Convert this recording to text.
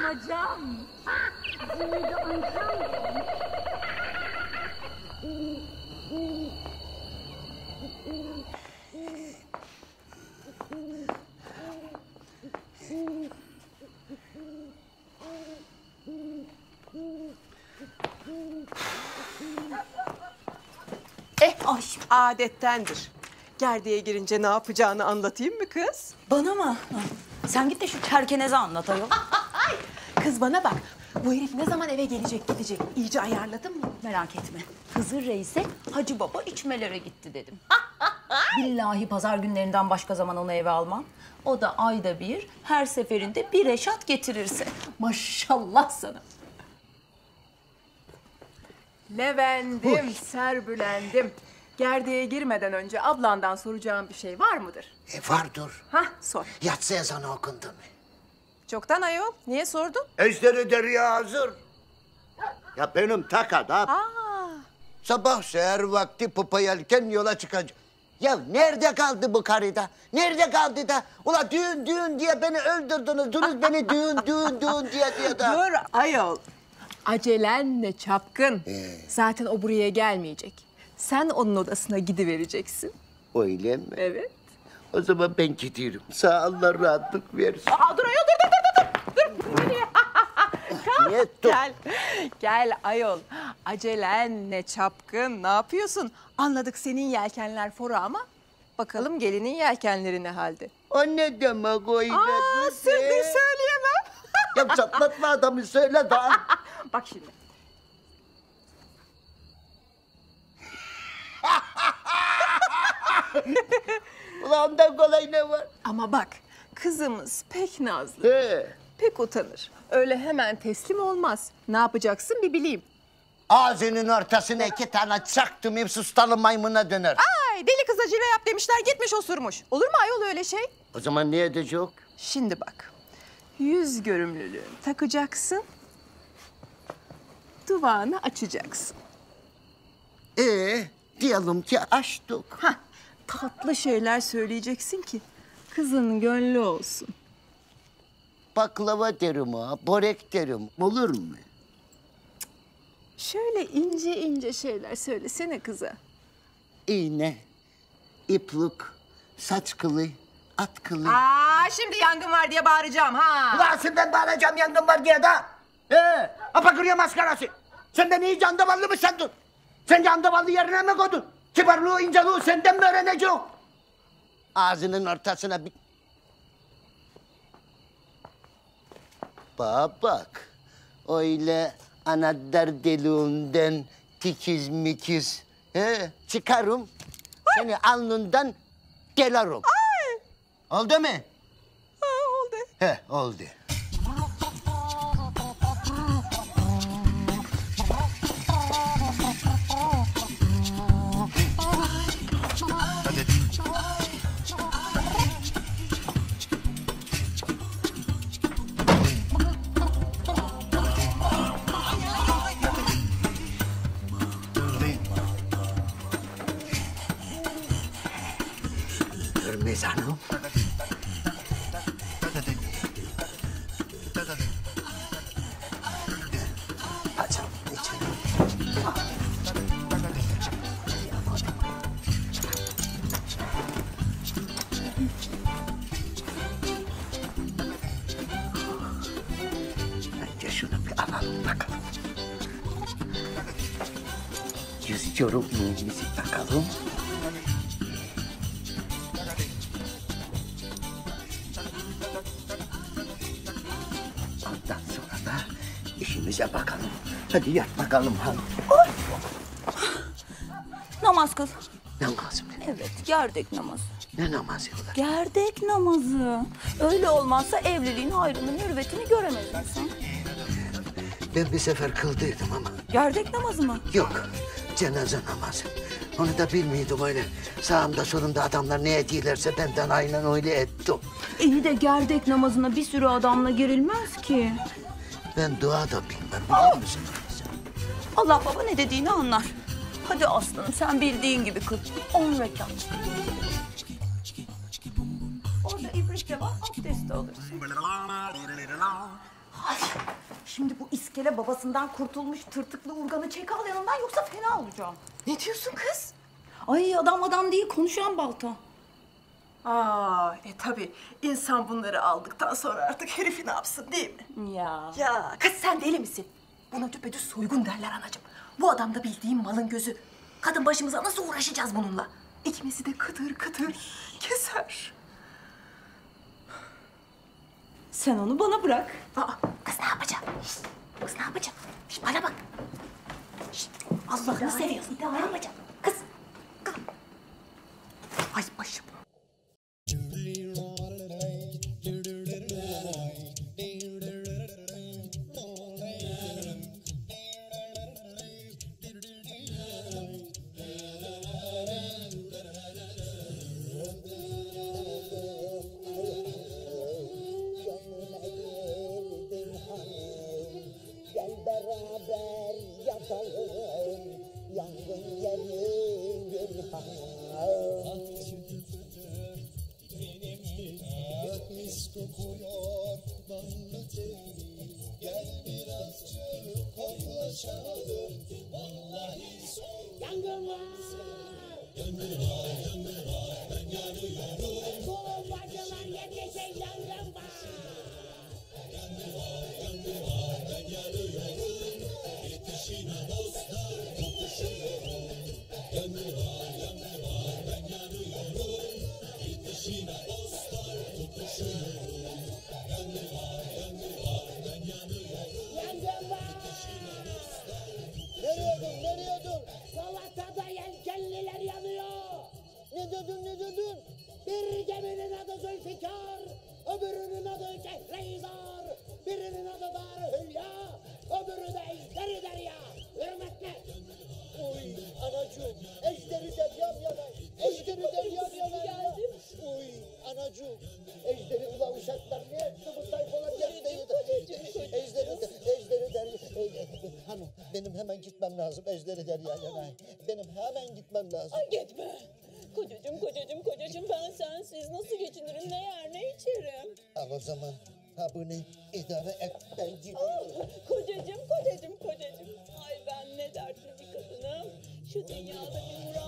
Hocam. Şimdi anlatamıyorum. Ay, adettendir. Gerdeğe girince ne yapacağını anlatayım mı kız? Bana mı? Sen git de şu çerkeneze anlat ayol. Kız bana bak. Bu herif ne zaman eve gelecek gidecek? İyice ayarladın mı? Merak etme. Hızır Reis'e Hacı Baba içmelere gitti dedim. Billahi pazar günlerinden başka zaman onu eve almam. O da ayda bir, her seferinde bir eşat getirirse. Maşallah sana. Levendim, serbülendim. Gerdeğe girmeden önce ablandan soracağım bir şey var mıdır? Vardır. Hah, sor. Yatsı ezanı okundu mu? Çoktan ayol. Niye sordun? Ejderi derya hazır. Ya benim takada. Sabah seher vakti pupa yelken yola çıkacak. Ya nerede kaldı bu karıda? Nerede kaldı da? Ula düğün diye beni öldürdünüz. Duruz beni düğün diye da. Dur ayol. Acelenle çapkın. Zaten o buraya gelmeyecek. Sen onun odasına gidivereceksin. Öyle mi? Evet. O zaman ben gidiyorum. Sağ Allah rahatlık versin. Dur ayol dur. Niye dur? Gel ayol. Acelenle çapkın. Ne yapıyorsun? Anladık senin yelkenler fora ama bakalım gelinin yelkenleri ne halde? O ne demek öyle? Sırdır söyleyemem. Ya çatlatma adamı söyle daha. Bak şimdi. Ulan ondan kolay ne var? Ama bak kızımız pek nazlı, He. pek utanır. Öyle hemen teslim olmaz. Ne yapacaksın bir bileyim. Ağzının ortasına 2 tane çaktım, hep sustalı maymuna döner. Ay deli kız acele yap demişler gitmiş osurmuş. Olur mu ayol öyle şey? O zaman ne edecek? Şimdi bak. Yüz görümlülüğünü takacaksın. Duvağını açacaksın. Diyelim ki açtık. Hah, tatlı şeyler söyleyeceksin ki kızın gönlü olsun. Baklava derim ha, börek derim. Olur mu? Şöyle ince ince şeyler söylesene kıza. İğne, iplik, saç kılı, at kılı. Şimdi yangın var diye bağıracağım ha. Ulan ben bağıracağım yangın var diye da. Apakırıyor maskarası. Sen de iyice andavallı mı sandın? Sence andavallı yerine mi koydun? Kibarlığı, inceliği senden mi öğrenecek? Ağzının ortasına bir... Bak. Öyle anahtar deliğinden tikiz mikiz. Çıkarım. Seni alnından delarım. Oldu mu? Oldu. Oldu. Hürmüz Hanım. Açalım içeri. Önce şunu bir alalım bakalım. Yüz yorumluğumuzu takalım. Ondan sonra da işimize bakalım. Hadi yat bakalım hanım. Namaz kıl. Namaz mı? Evet, gerdek namazı. Ne namazı ulan? Gerdek namazı. Öyle olmazsa evliliğin hayrını, mürvetini göremez insan. Ben bir sefer kıldıydım ama Gerdek namazı mı? yok. Cenaze namazı. Onu da bilmiyordum öyle. Sağımda solumda adamlar ne ediyorlarsa benden aynen öyle ettim. İyi de gerdek namazına bir sürü adamla girilmez ki. Ben dua da bilmem biliyor musun? Allah baba ne dediğini anlar. Hadi aslanım sen bildiğin gibi kıl. 10 rekat. Orada ibretçe var, abdest alırsın. Ay, şimdi bu iskele babasından kurtulmuş tırtıklı urganı çek al yanından yoksa fena olacağım. Ne diyorsun kız? Ay adam değil konuşan balta. Tabii insan bunları aldıktan sonra artık herifi ne yapsın değil mi? Ya. Ya kız sen deli misin? Buna düpedüz soygun derler anacığım. Bu adam da bildiğin malın gözü. Kadın başımıza nasıl uğraşacağız bununla? İkimizi de kıtır kıtır keser. Sen onu bana bırak. Kız ne yapacak? Kız ne yapacak? Bana bak. Allah'ını seviyorsun. Ne yapacak? Kız. Ay başım. Gel beraber yapalım yangın yeri Gülhan. Mis kokuyor ballı teni. Gel birazcık koklaşalım. Vallahi yangın var. Yangın var, yangın var. Ben yanıyorum. Soğuk bacılar yetişin yangın var. Yangın var, yangın var. Ben yanıyorum. Yetişine dostlar tutuşuyorum. Yangın var, yangın var. Ben yanıyorum. Yetişine dostlar tutuşuyorum. Yangın var, yangın var. Ben yanıyorum. Yangın var. Nereye dur? Salatada yelkenliler yanıyor. Ne dedin? Bir geminin adı Zülfikar, öbürünün adı Kehreizar. Birinin adı Dar Hülya, öbürü de Ejderi Derya. Hürmetler. Uy anacığım, Ejderi Derya'm yanar. Ejderi Derya'm yanar. Uy anacığım, Ejderi ulan uşaklar ne etti bu tayfalar yapmayı da. Ejderi Derya. Hanım benim hemen gitmem lazım Ejderi Derya yanar. Benim hemen gitmem lazım. Ay gitme. Kocacığım ben sensiz nasıl geçinirim, ne yer ne içerim? Al o zaman. Ha bunu idare et ben gidiyorum. Kocacığım. Ay ben ne dertli bir kadınım. Şu dünyada bir murat